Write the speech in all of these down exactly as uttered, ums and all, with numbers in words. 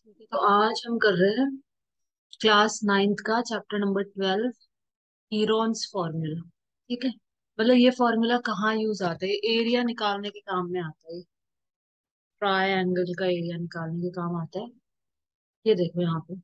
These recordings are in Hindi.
ठीक है, तो आज हम कर रहे हैं क्लास नाइन्थ का chapter number twelve, Heron's formula. ठीक है। मतलब ये फॉर्मूला कहाँ यूज आता है? एरिया निकालने के काम में आता है। ट्रायंगल का एरिया निकालने के काम आता है। ये देखो यहाँ पे,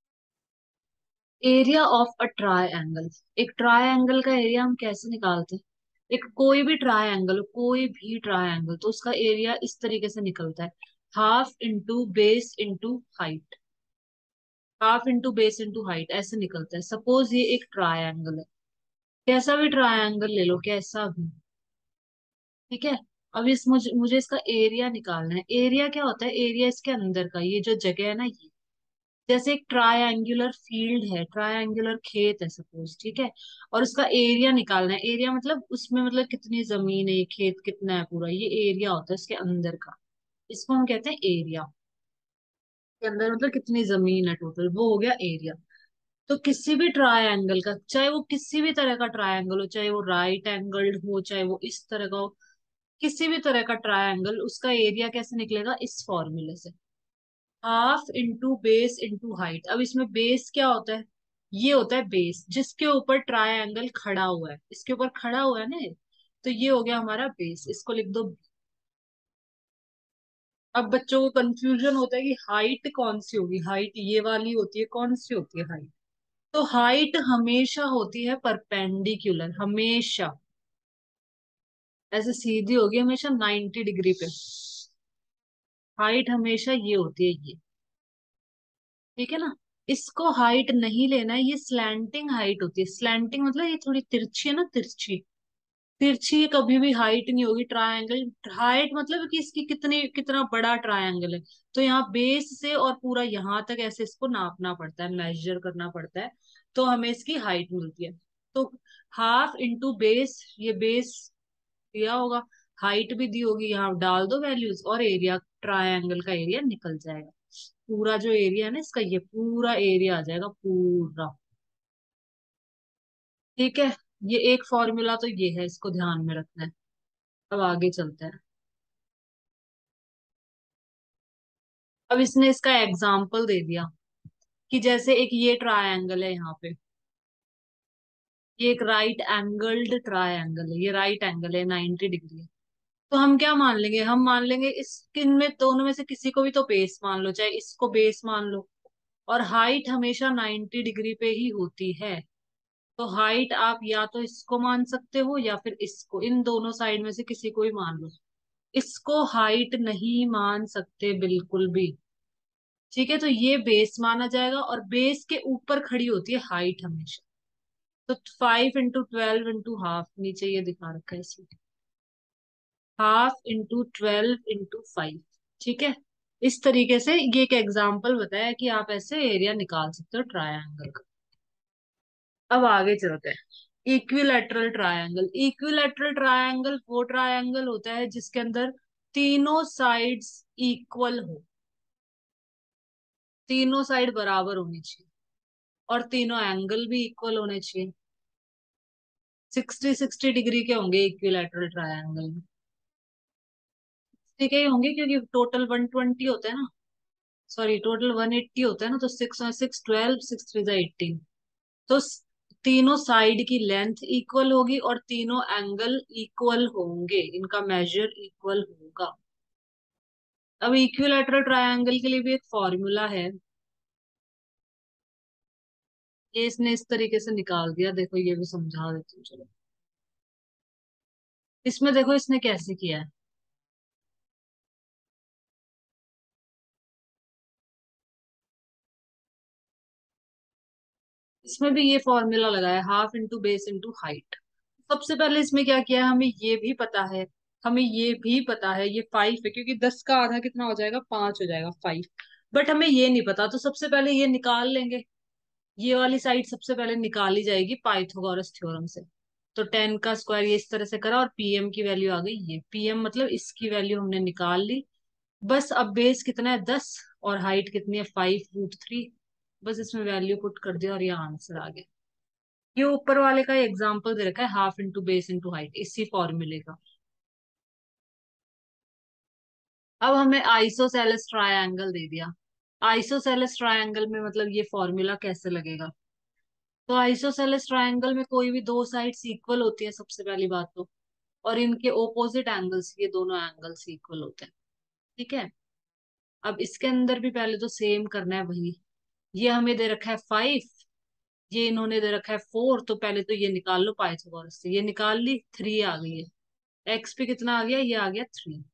एरिया ऑफ अ ट्रायंगल। एक ट्रायंगल का एरिया हम कैसे निकालते हैं? एक कोई भी ट्रायंगल, कोई भी ट्रायंगल, तो उसका एरिया इस तरीके से निकलता है, half into base into height. Half into base into height ऐसे निकलता है। सपोज ये एक ट्रायंगल है, कैसा भी ट्रायंगल ले लो, कैसा भी। ठीक है। अब इस मुझे मुझे इसका एरिया निकालना है। एरिया क्या होता है? एरिया इसके अंदर का, ये जो जगह है ना, ये जैसे एक ट्रायंगुलर फील्ड है, ट्रायंगुलर खेत है सपोज। ठीक है। और उसका एरिया निकालना है। एरिया मतलब उसमें, मतलब कितनी जमीन है, ये खेत कितना है पूरा, ये एरिया होता है इसके अंदर का। इसको हम कहते हैं एरिया। के अंदर मतलब कितनी जमीन है टोटल, वो हो गया एरिया। तो किसी भी ट्रायंगल का, चाहे वो किसी भी तरह का ट्रायंगल हो, चाहे वो राइट एंगल्ड हो, चाहे वो इस तरह का हो, किसी भी तरह का ट्रायंगल, उसका एरिया कैसे निकलेगा? इस फॉर्मूले से, half into base into height. अब इसमें बेस क्या होता है? ये होता है बेस जिसके ऊपर ट्रायंगल खड़ा हुआ है, इसके ऊपर खड़ा हुआ है ना ये। तो ये हो गया हमारा बेस, इसको लिख दो। अब बच्चों को कंफ्यूजन होता है कि हाइट कौन सी होगी। हाइट ये वाली होती है, कौन सी होती है हाइट? तो हाइट हमेशा होती है परपेंडिकुलर, हमेशा ऐसे सीधी होगी, हमेशा नाइन्टी डिग्री पे। हाइट हमेशा ये होती है, ये। ठीक है ना। इसको हाइट नहीं लेना है, ये स्लैंटिंग हाइट होती है। स्लैंटिंग मतलब ये थोड़ी तिरछी है ना, तिरछी। तिरछी कभी भी हाइट नहीं होगी ट्रायंगल। हाइट मतलब कि इसकी कितनी, कितना बड़ा ट्रायंगल है। तो यहाँ बेस से और पूरा यहाँ तक ऐसे इसको नापना पड़ता है, मेजर करना पड़ता है, तो हमें इसकी हाइट मिलती है। तो हाफ इंटू बेस, ये बेस दिया होगा, हाइट भी दी होगी, यहाँ डाल दो वैल्यूज और एरिया, ट्रायंगल का एरिया निकल जाएगा। पूरा जो एरिया है ना इसका, ये पूरा एरिया आ जाएगा पूरा। ठीक है। ये एक फॉर्मूला तो ये है, इसको ध्यान में रखना है। अब आगे चलते हैं। अब इसने इसका एग्जाम्पल दे दिया कि जैसे एक ये ट्रायंगल है यहाँ पे, ये एक राइट एंगल्ड ट्रायंगल है, ये राइट एंगल है, नाइन्टी डिग्री है। तो हम क्या मान लेंगे? हम मान लेंगे इस किन में, दोनों में से किसी को भी तो बेस मान लो, चाहे इसको बेस मान लो। और हाइट हमेशा नाइन्टी डिग्री पे ही होती है। तो हाइट आप या तो इसको मान सकते हो या फिर इसको, इन दोनों साइड में से किसी को ही मान लो। इसको हाइट नहीं मान सकते बिल्कुल भी। ठीक है। तो ये बेस माना जाएगा और बेस के ऊपर खड़ी होती है हाइट हमेशा। तो five into twelve into half, नीचे ये दिखा रखा है इसमें, half into twelve into five. ठीक है। इस तरीके से ये एक एग्जाम्पल बताया कि आप ऐसे एरिया निकाल सकते हो ट्रायंगल का। अब आगे चलते हैं। Equilateral triangle. इक्विलैटरल ट्रायंगल वो ट्रायंगल होता है जिसके अंदर तीनों साइड्स इक्वल हो, तीनों साइड बराबर होनी चाहिए, और तीनों एंगल भी इक्वल होने चाहिए। सिक्सटी सिक्सटी डिग्री के होंगे इक्विलैटरल ट्रायंगल में। ठीक है, होंगे क्योंकि टोटल वन ट्वेंटी होता है ना, सॉरी टोटल वन एट्टी होता है ना, तो six six twelve, six three जा एटीन। तो स- तीनों साइड की लेंथ इक्वल होगी और तीनों एंगल इक्वल होंगे, इनका मेजर इक्वल होगा। अब इक्विलैटरल ट्रायंगल के लिए भी एक फॉर्मूला है, ये इसने इस तरीके से निकाल दिया। देखो ये भी समझा देती हूँ, चलो। इसमें देखो इसने कैसे किया है। इसमें भी ये फॉर्मूला लगाया, half into base into height. सबसे पहले इसमें क्या किया है, हमें ये भी पता है, हमें ये भी पता है ये फाइव है, क्योंकि दस का आधा कितना हो जाएगा? पांच हो जाएगा, फाइव। बट हमें ये नहीं पता, तो सबसे पहले ये निकाल लेंगे। ये वाली साइड सबसे पहले निकाली जाएगी पाइथागोरस थ्योरम से। तो टेन का स्क्वायर ये इस तरह से करा और पीएम की वैल्यू आ गई, ये पीएम मतलब इसकी वैल्यू हमने निकाल ली। बस अब बेस कितना है? दस। और हाइट कितनी है? Five root three. बस इसमें वैल्यू पुट कर दिया और ये आंसर आ गया। ये ऊपर वाले का एग्जाम्पल दे रखा है, half into base into height, इसी फॉर्मूले का। अब हमें आइसोसेलेस ट्रायंगल दे दिया। आइसोसेलेस ट्रायंगल में मतलब ये फॉर्मूला कैसे लगेगा? तो आइसोसेलेस ट्रायंगल में कोई भी दो साइड्स इक्वल होती है सबसे पहली बात तो, और इनके ओपोजिट एंगल्स, ये दोनों एंगल्स इक्वल होते हैं। ठीक है। अब इसके अंदर भी पहले तो सेम करना है वही। ये हमें दे रखा है फाइव, ये इन्होंने दे रखा है फोर, तो पहले तो ये निकाल लो पाइथागोरस से, ये निकाल ली, थ्री आ गई है। एक्स पे कितना आ गया? ये आ गया थ्री।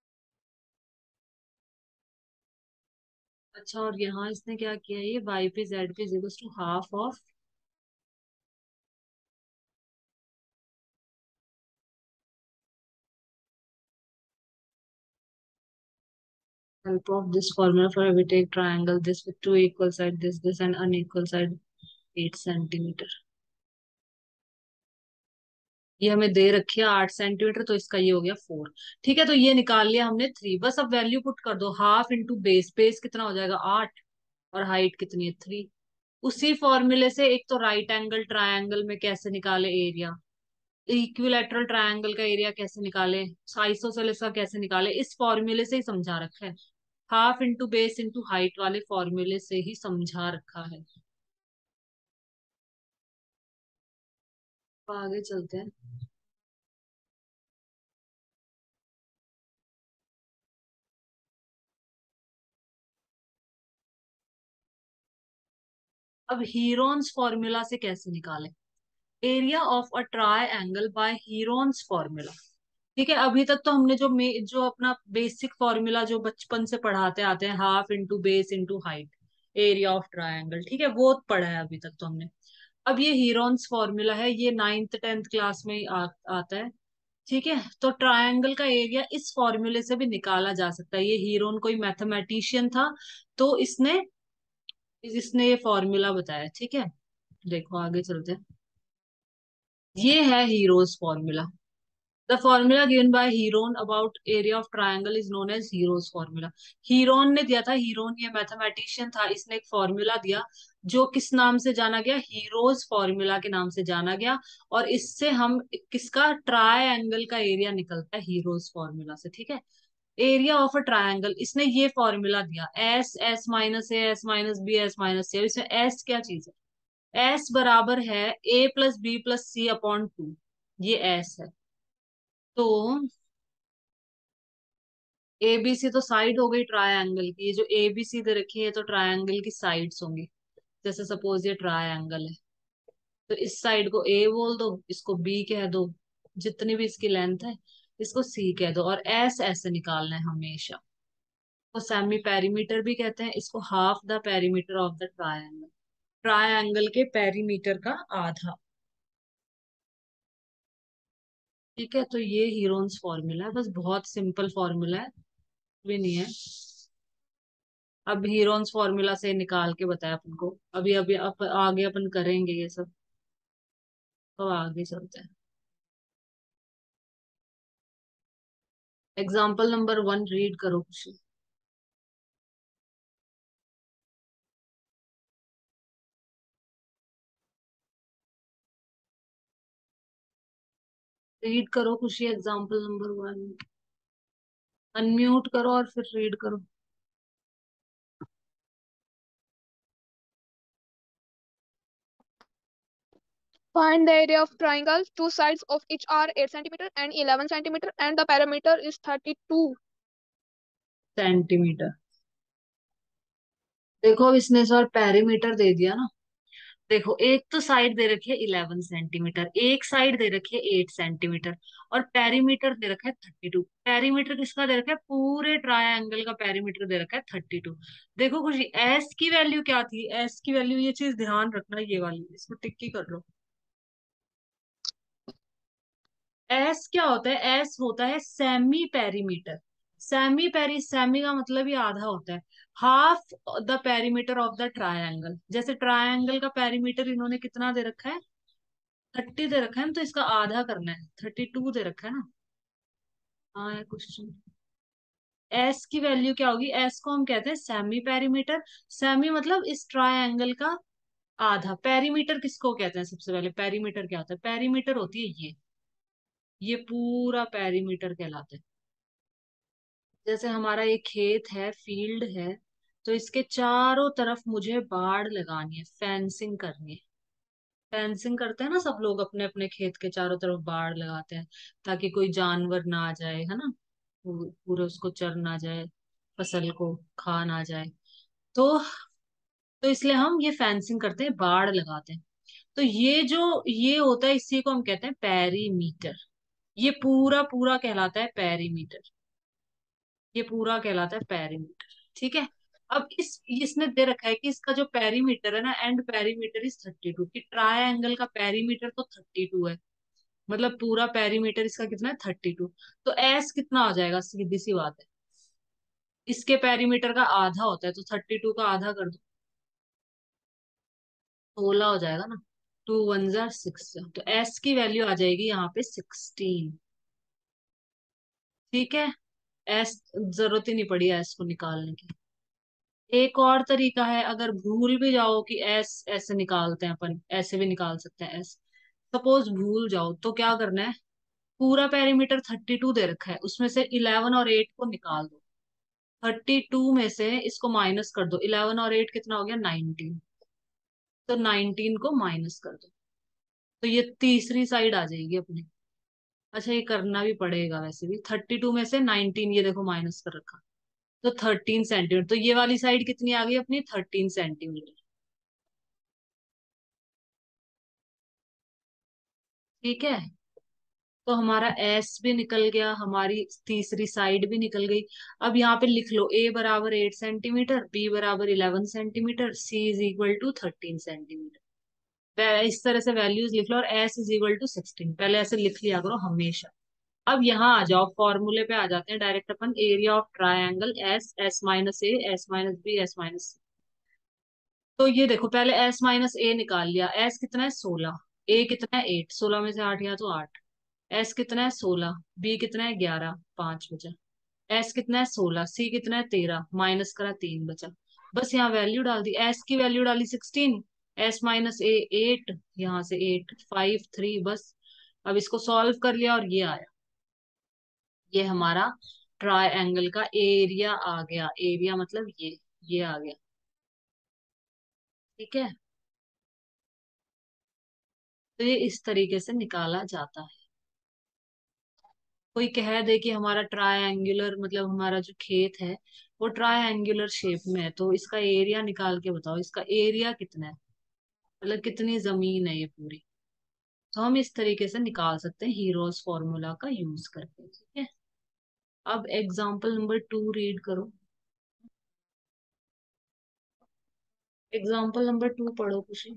अच्छा, और यहाँ इसने क्या किया, ये वाई पे जेड पे is to half of, help of this formula for every take triangle this with two equal side this this and unequal side eight centimetre. ये हमें दे रखी है आठ सेंटीमीटर, तो इसका ये हो गया फोर। ठीक है, तो ये निकाल लिया हमने थ्री। बस अब वैल्यू पुट कर दो, हाफ इंटू बेस, बेस कितना हो जाएगा आठ, और हाइट कितनी है थ्री। उसी फॉर्मूले से एक तो राइट एंगल ट्रायंगल में कैसे निकाले एरिया, इक्विलैटरल ट्रायंगल का एरिया कैसे निकाले, आइसोसेलेस का कैसे निकाले, इस फॉर्मूले से ही समझा रखा है। Half into base into height वाले फॉर्मूले से ही समझा रखा है। तो आगे चलते हैं। अब हीरोन्स फॉर्मूला से कैसे निकालें area of a triangle by Heron's formula. ठीक है, अभी तक तो हमने जो मे, जो अपना बेसिक फॉर्मूला जो बचपन से पढ़ाते आते हैं, half into base into height area of triangle, ठीक है, वो पढ़ा है अभी तक तो हमने। अब ये हीरोन्स फॉर्मूला है, ये नाइन्थ टेंथ क्लास में ही आ, आता है। ठीक है, तो ट्रायंगल का एरिया इस फॉर्मूले से भी निकाला जा सकता है। ये हीरोन कोई मैथमेटिशियन था, तो इसने इसने ये फॉर्मूला बताया। ठीक है, देखो आगे चलते हैं। ये है Heron's formula. The formula given by Heron about area of triangle is known as Heron's formula. Heron ने दिया था, हीरोन ये मैथमेटिशियन था, इसने एक फॉर्मूला दिया जो किस नाम से जाना गया, हीरोज फॉर्मूला के नाम से जाना गया। और इससे हम किसका ट्रायंगल का एरिया निकलता है हीरोज फॉर्मूला से। ठीक है, एरिया ऑफ अ ट्रायंगल, इसने ये फॉर्मूला दिया, S S minus A S minus B S minus C. इसमें एस क्या चीज है? एस बराबर है A plus B plus C upon two, ये एस है। तो ए बी सी तो साइड हो गई ट्रायंगल की, ये जो ए बी सी दे रखी है तो ट्रायंगल की साइड्स होंगी। जैसे सपोज ये ट्रायंगल है, तो इस साइड को ए बोल दो, इसको बी कह दो, जितनी भी इसकी लेंथ है इसको सी कह दो, और एस ऐसे निकालना है हमेशा। तो सेमी पेरीमीटर भी कहते हैं इसको, half the perimeter of the triangle, triangle के पेरीमीटर का आधा। ठीक है, तो ये हीरोन्स फॉर्मूला है, बस बहुत सिंपल फॉर्मूला है, भी नहीं है। अब हीरोन्स फॉर्मूला से निकाल के बताया अपन को, अभी अभी अप, आगे अपन करेंगे ये सब। तो आगे चलते हैं। एग्जाम्पल नंबर वन रीड करो कुछ। रीड करो खुशी, एग्जाम्पल नंबर वन। अनम्यूट करो और फिर रीड करो। Find the area of triangle. Two sides of each are eight centimeter and eleven centimeter and the perimeter is thirty-two. Centimetre. देखो अब इसने इस बार पेरीमीटर दे दिया ना। देखो एक तो साइड दे रखी है इलेवन सेंटीमीटर, एक साइड दे रखी है एट सेंटीमीटर, और पेरीमीटर दे रखा है थर्टी टू। पेरीमीटर किसका दे रखा है? पूरे ट्रायंगल का पेरीमीटर दे रखा है थर्टी टू। देखो खुशी, एस की वैल्यू क्या थी? एस की वैल्यू, ये चीज ध्यान रखना, ये वाली इसको टिक ही कर लो। एस क्या होता है? एस होता है semi perimeter. Semi peri, semi का मतलब ही आधा होता है। Half the perimeter of the triangle, जैसे ट्रायंगल का पेरीमीटर इन्होंने कितना दे रखा है? थर्टी दे रखा है ना, तो इसका आधा करना है, थर्टी टू दे रखा है ना। हाँ है क्वेश्चन। एस की वैल्यू क्या होगी? एस को हम कहते हैं सेमी पेरीमीटर। सेमी मतलब इस ट्रायंगल का आधा। पेरीमीटर किसको कहते हैं? सबसे पहले पेरीमीटर क्या होता है? पेरीमीटर होती है ये ये पूरा पेरीमीटर कहलाता है। जैसे हमारा एक खेत है, फील्ड है, तो इसके चारों तरफ मुझे बाड़ लगानी है, फेंसिंग करनी है। फेंसिंग करते हैं ना सब लोग, अपने अपने खेत के चारों तरफ बाड़ लगाते हैं, ताकि कोई जानवर ना आ जाए, है ना, पू- पूरे उसको चर ना जाए, फसल को खा ना जाए। तो तो इसलिए हम ये फेंसिंग करते हैं, बाड़ लगाते हैं। तो ये जो ये होता है, इसी को हम कहते हैं पेरीमीटर। ये पूरा पूरा कहलाता है पेरीमीटर। ये पूरा कहलाता है पेरीमीटर। ठीक है। अब इस इसने दे रखा है कि इसका जो पेरीमीटर है ना, and perimeter is thirty two, कि ट्रायंगल का पेरीमीटर तो थर्टी टू है। मतलब पूरा पेरीमीटर इसका कितना है, थर्टी टू। तो एस कितना हो जाएगा, सीधी सी बात है, इसके पेरीमीटर का आधा होता है, तो थर्टी टू का आधा कर दो, सोलह हो जाएगा ना। टू वन जार सिक्स, तो एस की वैल्यू आ जाएगी यहाँ पे सिक्सटीन। ठीक है। एस, जरूरत ही नहीं पड़ी एस को निकालने की। एक और तरीका है, अगर भूल भी जाओ कि एस ऐसे निकालते हैं अपन, ऐसे भी निकाल सकते हैं एस। सपोज भूल जाओ तो क्या करना है, पूरा पेरीमीटर थर्टी टू दे रखा है, उसमें से इलेवन और एट को निकाल दो। थर्टी टू में से इसको माइनस कर दो, इलेवन और एट कितना हो गया, नाइनटीन। तो नाइनटीन को माइनस कर दो, तो ये तीसरी साइड आ जाएगी अपनी। अच्छा, ये करना भी पड़ेगा वैसे भी, थर्टी टू में से नाइनटीन ये देखो माइनस कर रखा, तो थर्टीन सेंटीमीटर। तो ये वाली साइड कितनी आ गई अपनी, थर्टीन सेंटीमीटर। ठीक है। तो हमारा एस भी निकल गया, हमारी तीसरी साइड भी निकल गई। अब यहाँ पे लिख लो, ए बराबर एट सेंटीमीटर, बी बराबर eleven centimetre, C is equal to thirteen centimetre. इस तरह से वैल्यूज लिख लो, और S is equal to sixteen, पहले ऐसे लिख लिया करो हमेशा। अब यहाँ आ जाओ, फॉर्मूले पे आ जाते हैं डायरेक्ट अपन। Area of triangle S, S minus A, S minus B, S minus. तो ये देखो, पहले एस माइनस ए निकाल लिया। एस कितना है, सोलह। ए कितना है, एट। सोलह में से आठ गया तो आठ। एस कितना है, सोलह। बी कितना है, ग्यारह। पांच बचा। एस कितना है, सोलह। सी कितना है, तेरह। माइनस करा, तीन बचा। बस यहाँ वैल्यू डाल दी, एस की वैल्यू डाली sixteen. S minus A eight, यहाँ से एट, फाइव, थ्री, बस। अब इसको सॉल्व कर लिया और ये आया। ये हमारा ट्रायंगल का एरिया आ गया। एरिया मतलब ये ये आ गया। ठीक है। तो ये इस तरीके से निकाला जाता है। कोई कह दे कि हमारा ट्रायंगुलर, मतलब हमारा जो खेत है वो ट्रायंगुलर शेप में है, तो इसका एरिया निकाल के बताओ, इसका एरिया कितना है, मतलब कितनी जमीन है ये पूरी। तो हम इस तरीके से निकाल सकते हैं हीरोज फॉर्मूला का यूज करके। ठीक है। अब एग्जाम्पल नंबर टू रीड करो। एग्जाम्पल नंबर टू पढ़ो खुशी।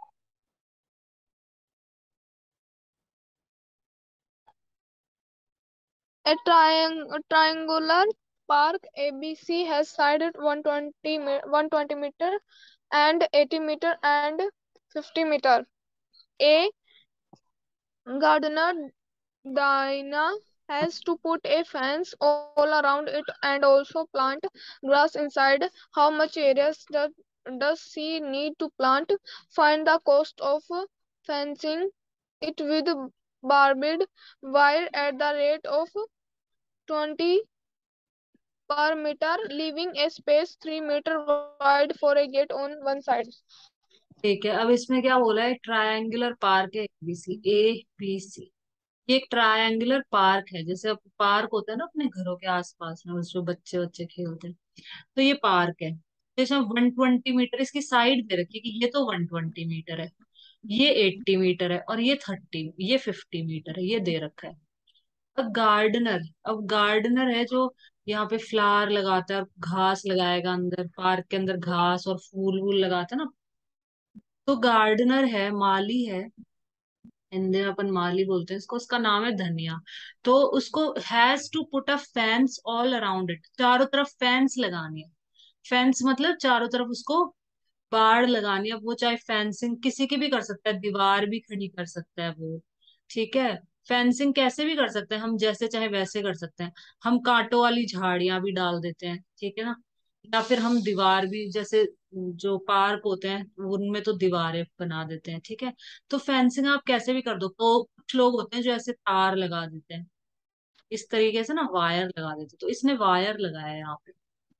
A triang- a triangular park A B C has sided one hundred twenty, me- one hundred twenty meter and eighty meter and fifty meter. A gardener Diana has to put a fence all around it and also plant grass inside. How much areas does, does she need to plant? Find the cost of fencing it with barbed wire at the rate of twenty per meter, leaving a space three meter wide for a gate on one side. ठीक है। अब इसमें क्या बोला है, ट्रायंगुलर पार्क है एबीसी, ए बी सी। ये एक ट्रायंगुलर पार्क है, जैसे पार्क होता है ना अपने घरों के आसपास में, उस जो बच्चे बच्चे खेलते हैं, तो ये पार्क है। तो इसमें वन ट्वेंटी मीटर इसकी साइड दे रखी है, कि ये तो वन ट्वेंटी मीटर है, ये एट्टी मीटर है, और ये थर्टी, ये फिफ्टी मीटर है, ये दे रखा है। अब गार्डनर, अब गार्डनर है जो यहाँ पे फ्लावर लगाता है और घास लगाएगा अंदर, पार्क के अंदर घास और फूल वूल लगाता है ना। तो गार्डनर है, माली है, हिंदी में अपन माली बोलते हैं इसको, उसका नाम है धनिया। तो उसको has to put a fence all around it, चारों तरफ फेंस लगानी है। फेंस मतलब चारों तरफ उसको बाड़ लगानी है। अब वो चाहे फेंसिंग किसी की भी कर सकता है, दीवार भी खड़ी कर सकता है वो। ठीक है। फेंसिंग कैसे भी कर सकते हैं हम, जैसे चाहे वैसे कर सकते हैं। हम कांटों वाली झाड़ियां भी डाल देते हैं, ठीक है ना। या फिर हम दीवार भी, जैसे जो पार्क होते हैं उनमें तो दीवारें बना देते हैं। ठीक है। तो फेंसिंग आप कैसे भी कर दो। तो कुछ लोग होते हैं जो ऐसे तार लगा देते हैं, इस तरीके से ना वायर लगा देते हैं। तो इसने वायर लगाया है यहाँ पे।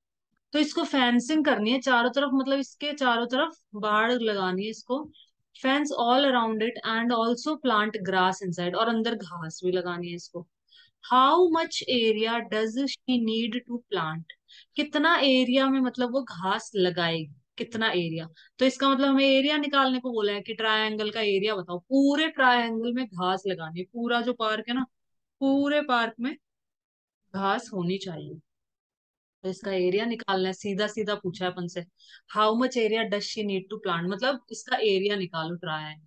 तो इसको फेंसिंग करनी है चारों तरफ, मतलब इसके चारों तरफ बाड़ लगानी है इसको। Fence all around it and also plant grass inside, और अंदर घास भी लगानी है इसको। How much area does she need to plant, कितना एरिया में मतलब वो घास लगाएगी, कितना एरिया। तो इसका मतलब हमें एरिया निकालने को बोला है कि ट्रायंगल का एरिया बताओ, पूरे ट्रायंगल में घास लगानी है, पूरा जो पार्क है ना, पूरे पार्क में घास होनी चाहिए। तो इसका एरिया निकालना है, सीधा सीधा पूछा है अपन से। How much area does she need to plant, मतलब इसका एरिया निकालो ट्रायंगल।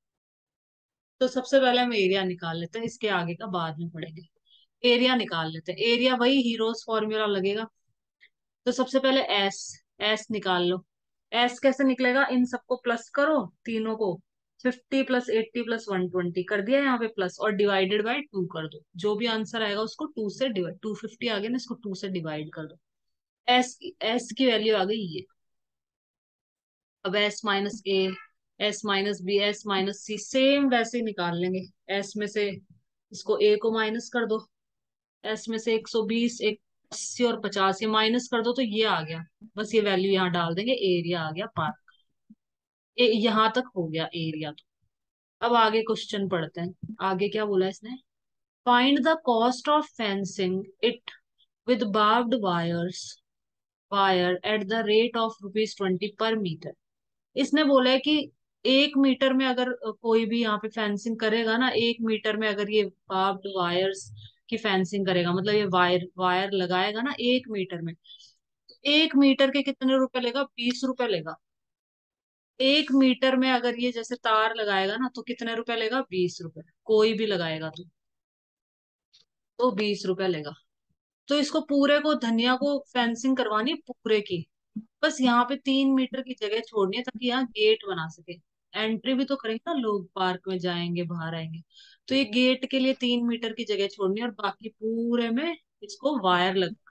तो सबसे पहले हम एरिया निकाल लेते हैं, इसके आगे का बाद में पढ़ेंगे। एरिया निकाल लेते हैं, एरिया वही हीरोज फॉर्मूला लगेगा। तो सबसे पहले एस, एस निकाल लो। एस कैसे निकलेगा, इन सबको प्लस करो, तीनों को। Fifty plus eighty plus one twenty कर दिया यहाँ पे प्लस, और डिवाइडेड बाय टू कर दो, जो भी आंसर आएगा उसको टू से डिवाइड, टू फिफ्टी आ गया ना, इसको टू से डिवाइड कर दो। एस की एस की वैल्यू आ गई ये। अब S minus A, S minus B, S minus C, same वैसे ही निकाल लेंगे। एस में से इसको ए को माइनस कर दो, एस में से एक सौ बीस, एक अस्सी और पचास ये माइनस कर दो, तो ये आ गया। बस ये वैल्यू यहाँ डाल देंगे, एरिया आ गया पार्क। ए, यहाँ तक हो गया एरिया। तो अब आगे क्वेश्चन पढ़ते हैं, आगे क्या बोला इसने। Find the cost of fencing it with barbed wires, wire at the rate of rupees twenty per metre. इसने बोला है कि एक मीटर में अगर अ, कोई भी यहाँ पे फेंसिंग करेगा ना, एक मीटर में अगर ये बार्ब्ड वायर्स की फेंसिंग करेगा, मतलब ये वायर वायर लगाएगा ना एक मीटर में, तो एक मीटर के कितने रुपए लेगा, बीस रुपए लेगा। एक मीटर में अगर ये जैसे तार लगाएगा ना, तो कितने रुपए लेगा, बीस रुपए। कोई भी लगाएगा तो तो बीस रुपए लेगा। तो इसको पूरे को, धनिया को फेंसिंग करवानी है पूरे की। बस यहाँ पे तीन मीटर की जगह छोड़नी है ताकि यहाँ गेट बना सके। एंट्री भी तो करेंगे ना लोग, पार्क में जाएंगे बाहर आएंगे। तो ये गेट के लिए तीन मीटर की जगह छोड़नी है, और बाकी पूरे में इसको वायर लगा।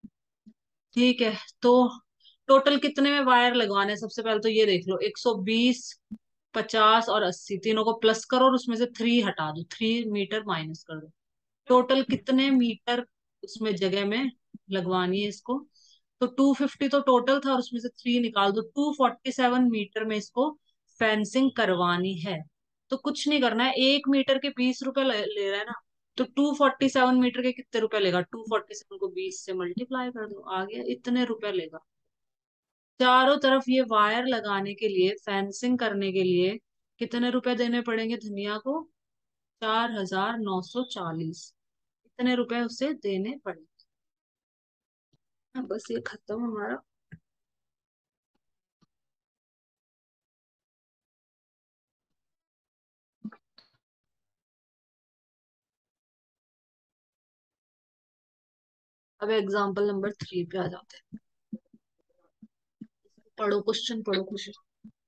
ठीक है। तो टोटल कितने में वायर लगवाने हैं, सबसे पहले तो ये देख लो, एक सौ बीस, पचास और अस्सी, तीनों को प्लस करो और उसमें से थ्री हटा दो, थ्री मीटर माइनस कर दो। टोटल कितने मीटर उसमें जगह में लगवानी है इसको। तो टू फिफ्टी तो टोटल था, और उसमें से थ्री निकाल दो, टू फोर्टी सेवन मीटर में इसको फेंसिंग करवानी है। तो कुछ नहीं करना है, एक मीटर के बीस रुपए ले, ले रहा है ना, तो टू फोर्टी सेवन मीटर के कितने रुपए लेगा, टू फोर्टी सेवन को बीस से मल्टीप्लाई कर दो, आ गया इतने रुपए लेगा। चारों तरफ ये वायर लगाने के लिए, फेंसिंग करने के लिए कितने रुपए देने पड़ेंगे धनिया को, चार हजार नौ सौ चालीस, इतने रुपए उसे देने पड़े। हाँ, बस ये खत्म हमारा। अब एग्जाम्पल नंबर थ्री पे आ जाते हैं। पढ़ो क्वेश्चन, पढ़ो question.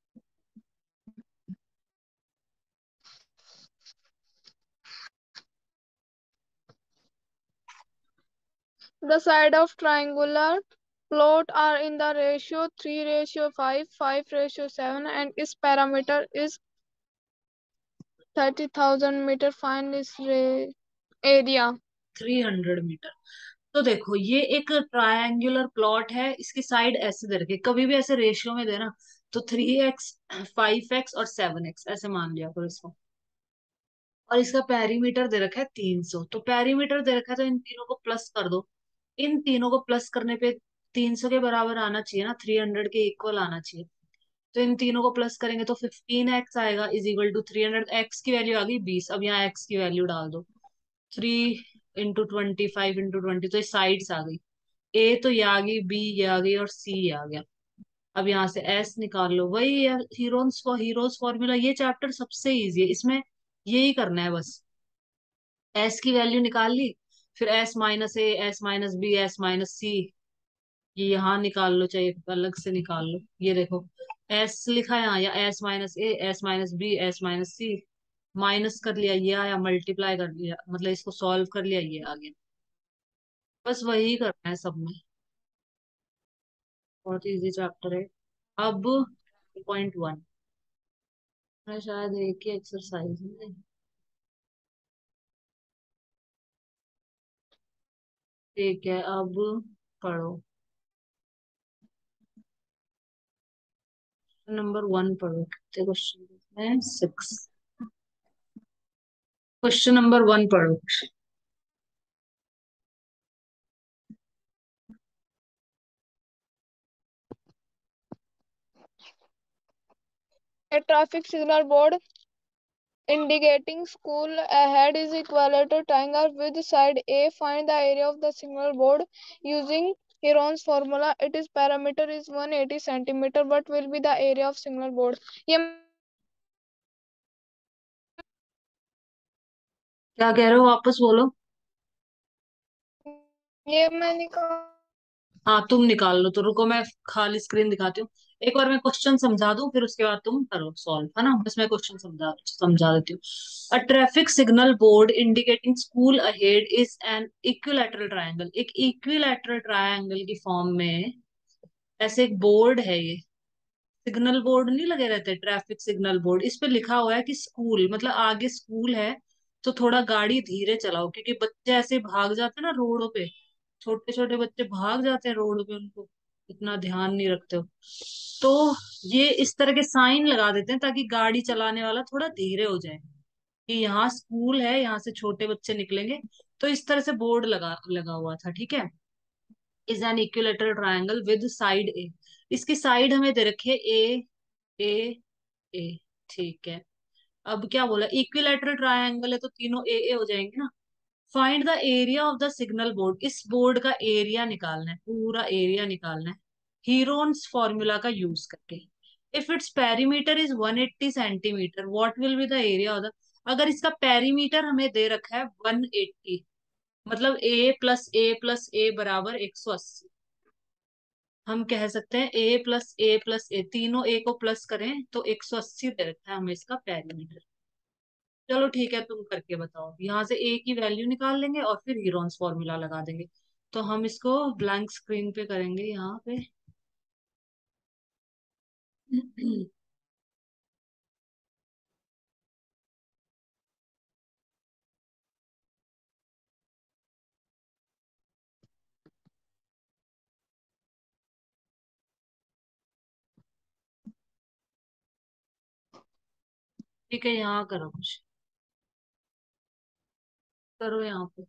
The side of triangular plot are in the ratio three ratio five, five ratio seven, and its parameter is thirty thousand meter. Find its area. Three hundred metre. तो देखो ये एक ट्रायंगुलर प्लॉट है, इसकी साइड ऐसे दे रखी है, कभी भी ऐसे रेशियो में देना, तो थ्री एक्स, फाइव एक्स, और सेवन एक्स, ऐसे मान लिया करो इसको। और इसका पेरीमीटर दे रखा है तीन सौ, तो पेरीमीटर दे रखा है तो इन तीनों को प्लस कर दो। इन तीनों को प्लस करने पे तीन सौ के बराबर आना चाहिए ना, थ्री हंड्रेड के इक्वल आना चाहिए। तो इन तीनों को प्लस करेंगे तो फिफ्टीन एक्स आएगा, is equal to three hundred. X की वैल्यू आ गई बीस, अब यहाँ एक्स की वैल्यू डाल दो। Three into twenty, five into twenty, तो ये साइड्स आ गई। ए तो ये आ गई, बी ये आ गई, और सी ये आ गया। अब यहाँ से एस निकाल लो, वही हीरोज फॉर हीरोज फॉर्मूला, ये चैप्टर सबसे इजी है, इसमें यही करना है बस। एस की वैल्यू निकाल ली, फिर S minus A, S minus B, S minus C, ये यहाँ निकाल लो, चाहे अलग से निकाल लो। ये देखो एस लिखा है यहाँ, या S minus A, S minus B, S minus C, minus कर लिया, ये आया, मल्टीप्लाई कर लिया, मतलब इसको सॉल्व कर लिया, ये आ गया। बस वही करना है सब में। बहुत इजी चैप्टर है। अब पॉइंट वन, मैं शायद एक ही एक्सरसाइज में। ठीक है, अब पढ़ो। नंबर वन पढ़ो, कितने क्वेश्चन है? सिक्स। क्वेश्चन नंबर वन पढ़ो। A traffic signal board indicating school ahead is equilateral triangle with side A. Find the area of the signal board using Heron's formula. Its perimeter is one hundred eighty centimeter. What will be the area of signal board? ये क्या कह रहे हो, वापस बोलो। ये मैंने कहा। हाँ तुम निकाल लो, तो रुको मैं खाली स्क्रीन दिखाती हूँ। एक बार मैं क्वेश्चन समझा दूं, फिर उसके बाद तुम करो सॉल्व, है ना? बस मैं क्वेश्चन समझा समझा देती हूँ। A traffic signal board indicating school ahead is an equilateral triangle. एक इक्विलैटरल ट्रायंगल की फॉर्म में ऐसे एक बोर्ड है ये। सिग्नल बोर्ड नहीं लगे रहते, ट्रैफिक सिग्नल बोर्ड, इस पे लिखा हुआ है कि स्कूल, मतलब आगे स्कूल है तो थोड़ा गाड़ी धीरे चलाओ, क्योंकि बच्चे ऐसे भाग जाते हैं ना रोडों पे। छोटे छोटे बच्चे भाग जाते हैं रोड पे, उनको इतना ध्यान नहीं रखते हो। तो ये इस तरह के साइन लगा देते हैं ताकि गाड़ी चलाने वाला थोड़ा धीरे हो जाए, कि यहाँ स्कूल है, यहाँ से छोटे बच्चे निकलेंगे। तो इस तरह से बोर्ड लगा लगा हुआ था, ठीक है। Is an equilateral triangle with side A. इसकी साइड हमें दे रखी है ए, ए, ए, ठीक है। अब क्या बोला, इक्विलेटरल ट्रायंगल है तो तीनों ए ए हो जाएंगे ना। Find the area of the signal board. इस बोर्ड का एरिया निकालना है, पूरा एरिया निकालना है हीरोन्स फॉर्मूला का यूज करके। If its perimeter is one eighty centimetre, what will be the area of the. अगर इसका पेरीमीटर हमें दे रखा है वन एट्टी, मतलब ए प्लस ए प्लस ए बराबर एक सौ अस्सी। हम कह सकते हैं ए प्लस ए प्लस ए, तीनों ए को प्लस करें तो एक सौ अस्सी दे रखा है हमें इसका पेरीमीटर। चलो ठीक है, तुम करके बताओ। यहाँ से ए की वैल्यू निकाल लेंगे और फिर हीरोन्स फॉर्मूला लगा देंगे। तो हम इसको ब्लैंक स्क्रीन पे करेंगे यहाँ पे। ठीक है, यहाँ करो कुछ, करो यहाँ पे।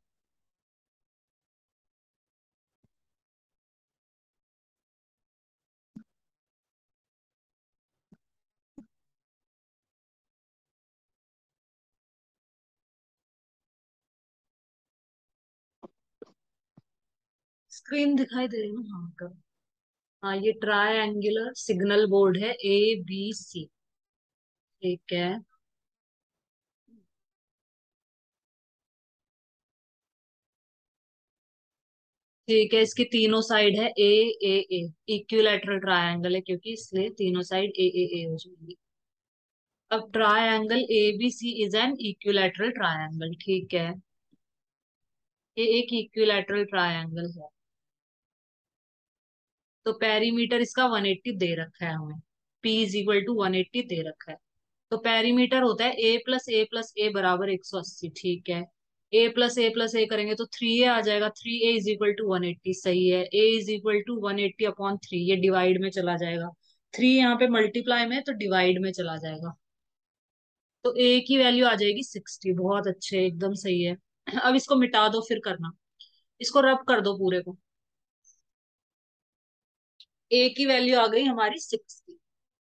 स्क्रीन दिखाई दे रही है ना? हाँ करो। हाँ, ये ट्राई एंगुलर सिग्नल बोर्ड है ए बी सी, ठीक है। ठीक है, इसकी तीनों साइड है ए, ए, ए। इक्विलैटरल ट्रायंगल है क्योंकि, इसलिए तीनों साइड ए, ए, ए हो जाएंगी। अब triangle A B C is an equilateral triangle, ठीक है। ये एक इक्विलैटरल ट्रायंगल है। तो पेरीमीटर इसका वन एट्टी दे रखा है हमें। P is equal to one eighty दे रखा है। तो पेरीमीटर होता है ए प्लस ए प्लस ए बराबर एक सौ अस्सी, ठीक है। ए प्लस ए प्लस ए करेंगे तो थ्री ए आ जाएगा। Three A is equal to one eighty, सही है। A is equal to one eighty upon three, ये डिवाइड में चला जाएगा। थ्री यहाँ पे मल्टीप्लाई में है, तो डिवाइड में चला जाएगा। तो ए की वैल्यू आ जाएगी सिक्सटी। बहुत अच्छे, एकदम सही है। अब इसको मिटा दो फिर करना। इसको रब कर दो पूरे को। ए की वैल्यू आ गई हमारी सिक्सटी।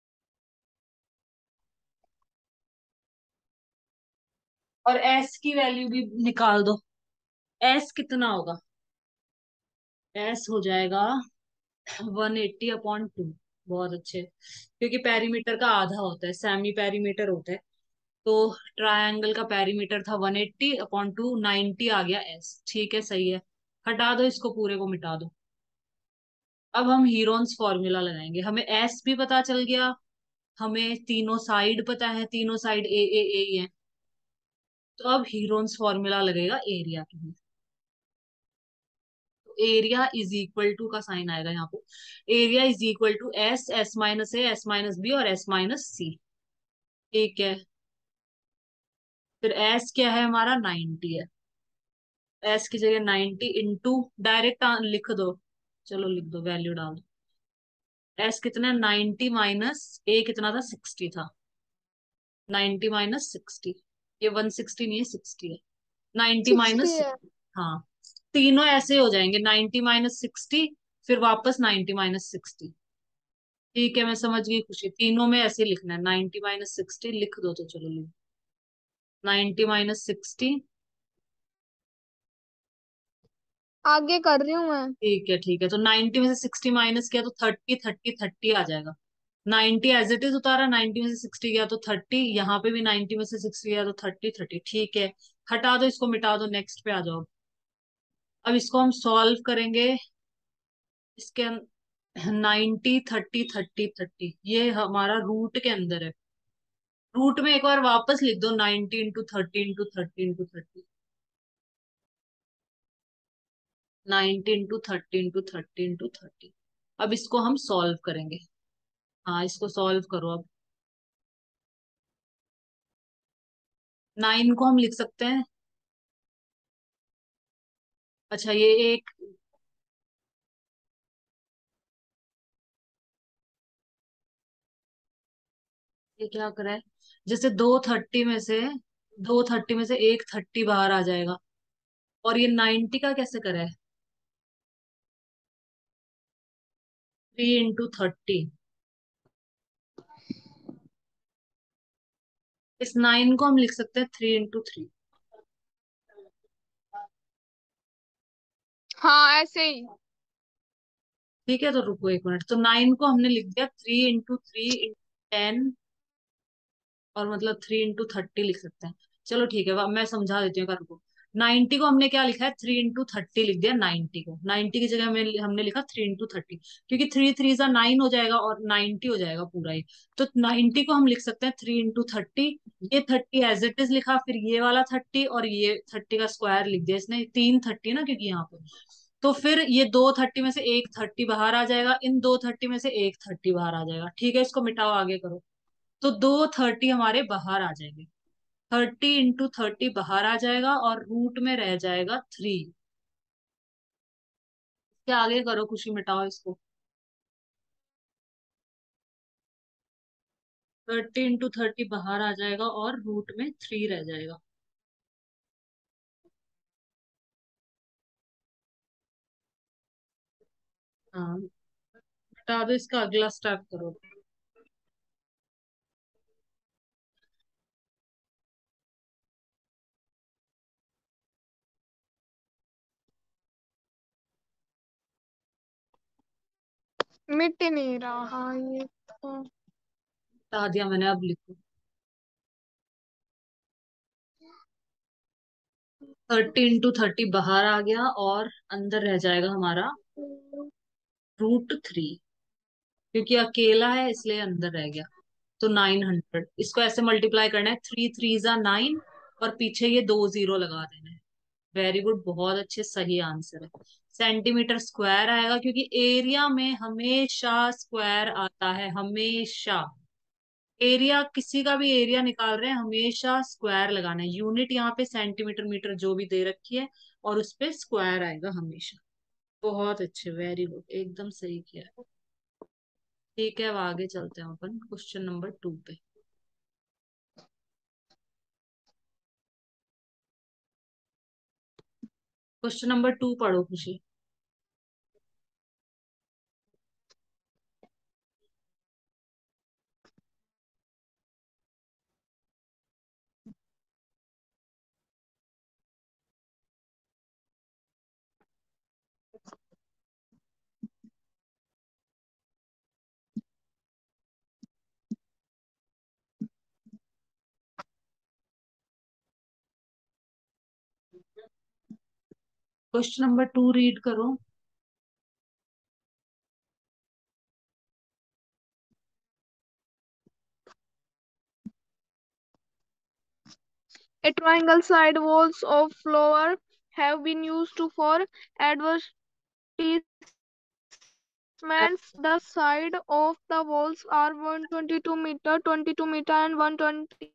और एस की वैल्यू भी निकाल दो। एस कितना होगा? एस हो जाएगा वन एट्टी अपॉन टू। बहुत अच्छे, क्योंकि पेरीमीटर का आधा होता है, सेमी पेरीमीटर होता है। तो ट्रायंगल का पेरीमीटर था one eighty upon two, ninety आ गया एस, ठीक है, सही है। हटा दो इसको, पूरे को मिटा दो। अब हम हीरोन्स फॉर्मूला लगाएंगे। हमें एस भी पता चल गया, हमें तीनों साइड पता है, तीनों साइड ए ए ए ही है। तो अब हीरोन्स फॉर्मूला लगेगा एरिया के लिए। एरिया इज इक्वल टू का साइन आएगा यहाँ पे। Area is equal to S, S minus A, S minus B और एस माइनस सी, ठीक है। फिर एस क्या है हमारा? नाइन्टी है। एस की जगह नाइन्टी इंटू, डायरेक्ट लिख दो। चलो लिख दो, वैल्यू डाल दो। एस कितना, नाइन्टी माइनस ए कितना था, सिक्सटी था। नाइन्टी माइनस सिक्सटी, ये वन सिक्सटी नहीं है, सिक्सटी है। नाइन्टी सिक्सटी माइनस, है। हाँ, तीनों ऐसे हो जाएंगे, नाइन्टी माइनस सिक्सटी, फिर वापस नाइन्टी माइनस सिक्सटी। ठीक है, मैं समझ गई खुशी, तीनों में ऐसे ही लिखना है, नाइन्टी माइनस सिक्सटी लिख दो तो चलो लिख। Ninety minus sixty. आगे कर रही हूँ मैं। ठीक है ठीक है, तो नाइन्टी में से सिक्सटी माइनस किया तो थर्टी, थर्टी थर्टी आ जाएगा। नाइन्टी एज इट इज उतारा, नाइन्टी में से सिक्सटी गया तो थर्टी, यहाँ पे भी नाइन्टी में से सिक्सटी गया तो थर्टी, थर्टी ठीक है। हटा दो इसको, मिटा दो, नेक्स्ट पे आ जाओ। अब इसको हम सॉल्व करेंगे। इसके नाइन्टी थर्टी थर्टी थर्टी, ये हमारा रूट के अंदर है। रूट में एक बार वापस लिख दो, ninety into thirty into thirty into thirty, ninety into thirty into thirty into thirty. अब इसको हम सॉल्व करेंगे। हाँ, इसको सॉल्व करो अब। नाइन को हम लिख सकते हैं, अच्छा ये एक, ये क्या करा है, जैसे दो थर्टी में से, दो थर्टी में से एक थर्टी बाहर आ जाएगा, और ये नाइन्टी का कैसे करा है, थ्री इंटू थर्टी। इस नाइन को हम लिख सकते हैं थ्री इंटू थ्री। हाँ ऐसे ही। ठीक है, तो रुको एक मिनट, तो नाइन को हमने लिख दिया three into three into ten, और मतलब थ्री इंटू थर्टी लिख सकते हैं। चलो ठीक है, अब मैं समझा देती हूँ कर को। नाइन्टी को हमने क्या लिखा है, थ्री इंटू थर्टी लिख दिया, नाइन्टी को नाइन्टी की जगह हमें हमने लिखा थ्री इंटू थर्टी, क्योंकि थ्री थ्री सा नाइन हो जाएगा और नाइन्टी हो जाएगा पूरा ही। तो नाइन्टी को हम लिख सकते हैं थ्री इंटू थर्टी। ये थर्टी एज इट इज लिखा, फिर ये वाला थर्टी और ये थर्टी का स्क्वायर लिख दिया, इसने तीन थर्टी ना क्योंकि यहाँ पे। तो फिर ये दो थर्टी में से एक थर्टी बाहर आ जाएगा, इन दो थर्टी में से एक थर्टी बाहर आ जाएगा। ठीक है, इसको मिटाओ, आगे करो। तो दो थर्टी हमारे बाहर आ जाएंगे, थर्टी इंटू थर्टी बाहर आ जाएगा और रूट में रह जाएगा थ्री। क्या आगे करो खुशी, मिटाओ इसको। थर्टी इंटू थर्टी बाहर आ जाएगा और रूट में थ्री रह जाएगा। हाँ, मिटा दो, इसका अगला स्टेप करो। मिट ही नहीं रहा। हाँ ये तो। मिटा दिया मैंने, अब लिखो। थर्टी इंटू थर्टी बाहर आ गया और अंदर रह जाएगा हमारा रूट थ्री, क्योंकि अकेला है इसलिए अंदर रह गया। तो नाइन हंड्रेड, इसको ऐसे मल्टीप्लाई करना है, थ्री थ्री जा नाइन, और पीछे ये दो जीरो लगा देना है। वेरी गुड, बहुत अच्छे, सही आंसर है। सेंटीमीटर स्क्वायर आएगा, क्योंकि एरिया में हमेशा स्क्वायर आता है, हमेशा। एरिया, किसी का भी एरिया निकाल रहे हैं, हमेशा स्क्वायर लगाना है। यूनिट यहाँ पे सेंटीमीटर मीटर जो भी दे रखी है, और उस पे स्क्वायर आएगा हमेशा। बहुत अच्छे, वेरी गुड, एकदम सही किया। ठीक है, अब आगे चलते हैं अपन क्वेश्चन नंबर टू पे। क्वेश्चन नंबर टू पढ़ो खुशी। क्वेश्चन नंबर टू रीड करो। A triangle side walls of flower have been used to for advertisements. The side of the walls are one hundred twenty-two meter, twenty-two meter and one hundred twenty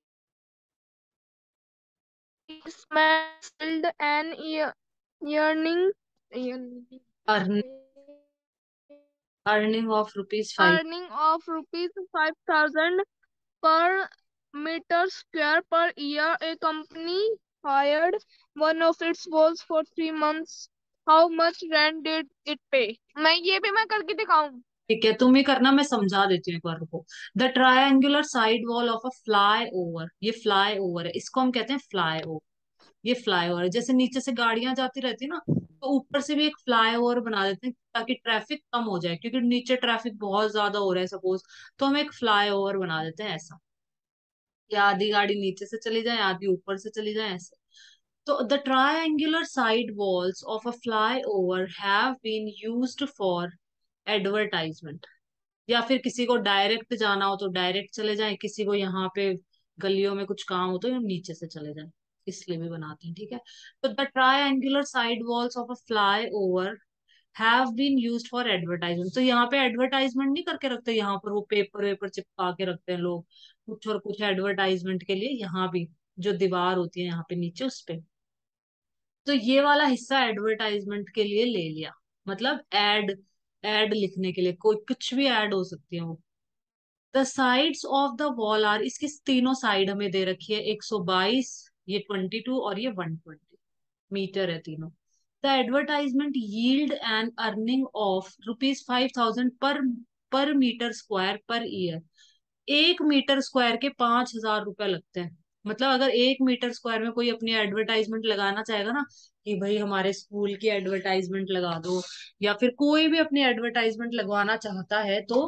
smelled an yearning. Earn earning of rupees five. earning of rupees five thousand per meter square per year. A company hired one of its walls for three months. How much rent did it pay? मैं ये भी मैं करके दिखाऊं? ठीक है, तुम ही करना, मैं समझा देती हूँ एक बार, रुको। The triangular side wall of a flyover, ये फ्लाई ओवर है, इसको हम कहते हैं फ्लाई ओवर। ये फ्लाई ओवर है, जैसे नीचे से गाड़ियां जाती रहती है ना, तो ऊपर से भी एक फ्लाई ओवर बना देते हैं ताकि ट्रैफिक कम हो जाए, क्योंकि नीचे ट्रैफिक बहुत ज्यादा हो रहा है सपोज, तो हम एक फ्लाई ओवर बना देते हैं ऐसा, या आधी गाड़ी नीचे से चली जाए आधी ऊपर से चली जाए ऐसे। तो the triangular side walls of a flyover have been used for advertisement, या फिर किसी को डायरेक्ट जाना हो तो डायरेक्ट चले जाए, किसी को यहाँ पे गलियों में कुछ काम हो तो हम नीचे से चले जाए, इसलिए भी बनाते हैं, ठीक है। तो the triangular side walls of a flyover have been used for advertisement, तो यहाँ पे एडवर्टाइजमेंट नहीं करके रखते, यहाँ पर वो पेपर वेपर चिपका के रखते हैं लोग, कुछ और कुछ एडवर्टाइजमेंट के लिए यहाँ भी जो दीवार होती है यहाँ पे नीचे उस पे, तो ये वाला हिस्सा एडवर्टाइजमेंट के लिए ले लिया, मतलब एड, एड लिखने के लिए, कोई कुछ भी ऐड हो सकती है वो। The sides of the wall are, इसकी तीनों साइड हमें दे रखी है, एक सौ बाईस, ये बाईस और ये एक सौ बीस मीटर है तीनों। The advertisement yield an earning of rupees five thousand per per metre square per year. एक मीटर स्क्वायर के पांच हजार रुपए लगते हैं, मतलब अगर एक मीटर स्क्वायर में कोई अपनी एडवर्टाइजमेंट लगाना चाहेगा ना, कि भाई हमारे स्कूल की एडवर्टाइजमेंट लगा दो, या फिर कोई भी अपनी एडवर्टाइजमेंट लगवाना चाहता है, तो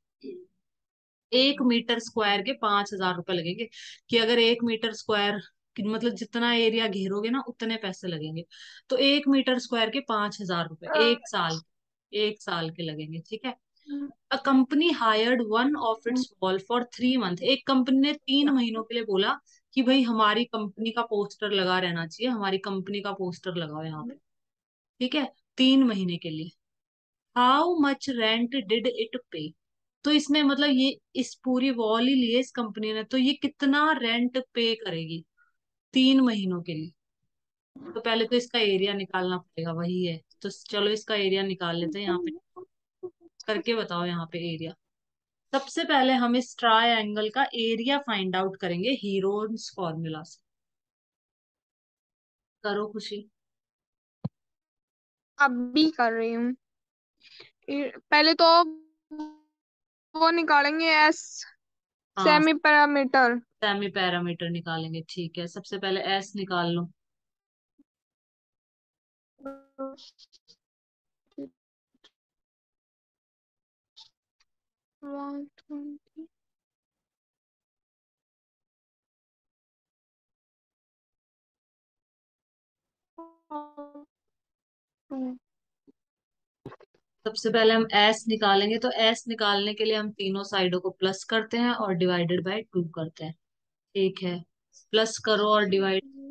एक मीटर स्क्वायर के पांच हजार रुपए लगेंगे, कि अगर एक मीटर स्क्वायर कि मतलब जितना एरिया घेरोगे ना उतने पैसे लगेंगे, तो एक मीटर स्क्वायर के पांच हजार रुपए एक साल, एक साल के लगेंगे, ठीक है। A company hired one of its wall for three month, एक कंपनी ने तीन महीनों के लिए बोला कि भाई हमारी कंपनी का पोस्टर लगा रहना चाहिए, हमारी कंपनी का पोस्टर लगाओ यहाँ पे, ठीक है, तीन महीने के लिए। How much rent did it pay, तो इसने मतलब ये इस पूरी वॉल ही ली है इस कंपनी ने, तो ये कितना रेंट पे करेगी तीन महीनों के लिए। तो पहले तो इसका एरिया निकालना पड़ेगा, वही है, तो चलो इसका एरिया निकाल लेते हैं यहाँ पे, करके बताओ यहाँ पे एरिया। सबसे पहले हम इस ट्रायंगल का एरिया फाइंड आउट करेंगे हीरोन्स फॉर्मूला से। करो खुशी। अभी कर रही हूँ। ये- पहले तो वो निकालेंगे एस, हाँ, सेमी पैरामीटर। सेमी पैरामीटर निकालेंगे, ठीक है, सबसे पहले एस निकाल लो। One twenty. सबसे पहले हम एस निकालेंगे, तो एस निकालने के लिए हम तीनों साइडों को प्लस करते हैं और डिवाइडेड बाय टू करते हैं, ठीक है, प्लस करो और डिवाइड।